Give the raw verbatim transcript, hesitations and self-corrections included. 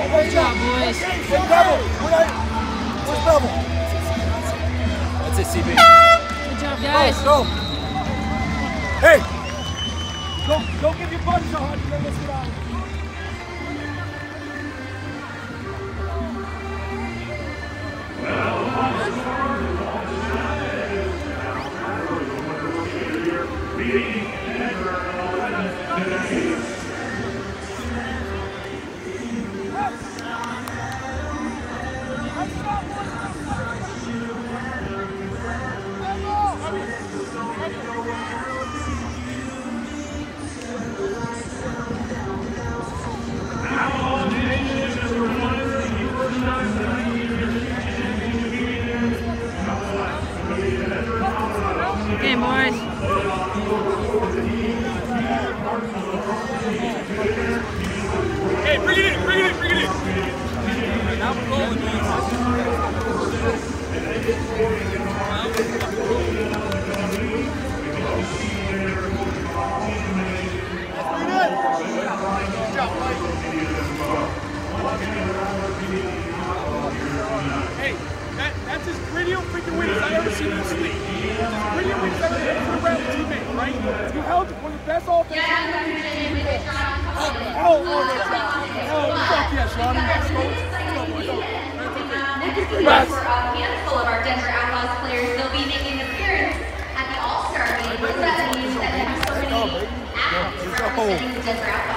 Good job, boys. Hey, Bevel. Where's Bevel? That's it, C B. Good job, guys. Go. Hey. Go, go give your buddy so hard. Then let's get out. Game, boys. Hey, bring it in, bring it in, bring it in. Now we're rolling, Hey, that, that's as gritty a freaking win as I've ever seen in this league. It's as gritty a win as I've ever seen from around the teammate, right? You held one of the best offenses. Oh, oh, that's right. Oh, fuck yes, Ronnie. Let's go. Let's go, boys. Yes. For a handful of our Denver Outlaws players, they'll be making an appearance at the All-Star game. What does that mean that you have so many athletes representing the Denver Outlaws?